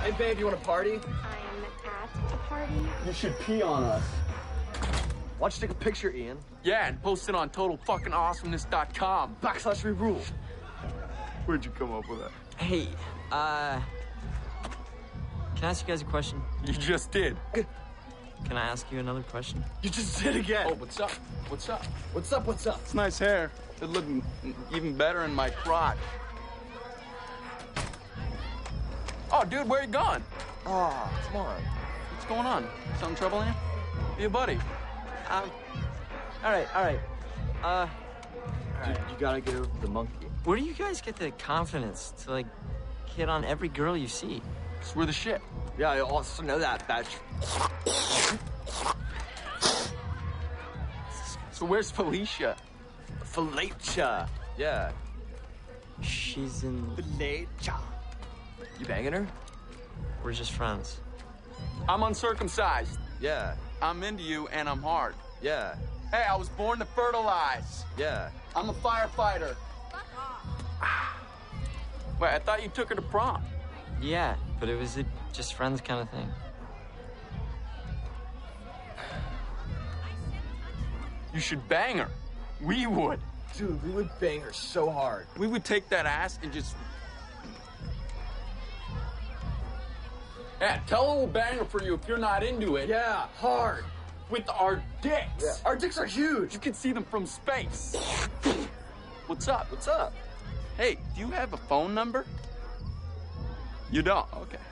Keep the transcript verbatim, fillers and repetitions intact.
Hey, babe, you want to party? I'm at a party. You should pee on us. Why don't you take a picture, Ian? Yeah, and post it on total fucking awesomeness dot com. Backslash rerule. Where'd you come up with that? Hey, uh... Can I ask you guys a question? You just did. Can I ask you another question? You just did again. Oh, what's up? What's up? What's up, what's up? It's nice hair. It looked even better in my crotch. Oh, dude, where you going? Ah, come on. What's going on? Something troubling you? Be a buddy. Um, all right, all right. Uh, Dude, you gotta get over the monkey. where do you guys get the confidence to, like, hit on every girl you see? Cause we're the shit. Yeah, I also know that, bitch. So where's Felicia? Felicia. Yeah. She's in... Felicia. You banging her? We're just friends. I'm uncircumcised. Yeah. I'm into you and I'm hard. Yeah. Hey, I was born to fertilize. Yeah. I'm a firefighter. Fuck off. Wait, I thought you took her to prom. Yeah, but it was a just friends kind of thing. You should bang her. We would. Dude, we would bang her so hard. We would take that ass and just... Yeah, tell her we'll bang her for you if you're not into it. Yeah, hard. With our dicks. Yeah. Our dicks are huge. You can see them from space. What's up? What's up? Hey, do you have a phone number? You don't? Okay.